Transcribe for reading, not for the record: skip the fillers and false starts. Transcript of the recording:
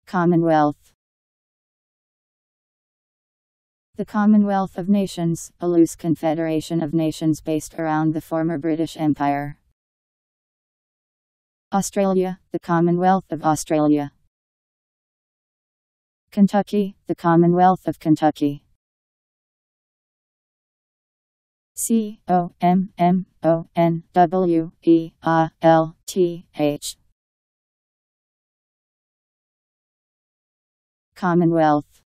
Commonwealth. The Commonwealth of Nations, a loose confederation of nations based around the former British Empire. Australia, the Commonwealth of Australia. Kentucky, the Commonwealth of Kentucky. Commonwealth. Commonwealth.